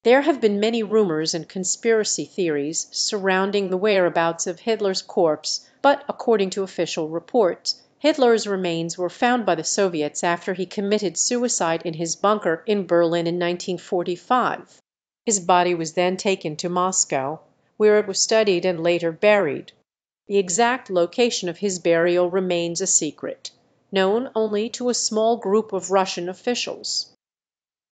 There have been many rumors and conspiracy theories surrounding the whereabouts of Hitler's corpse, but according to official reports, Hitler's remains were found by the Soviets after he committed suicide in his bunker in Berlin in 1945. His body was then taken to Moscow, where it was studied and later buried. The exact location of his burial remains a secret, known only to a small group of Russian officials.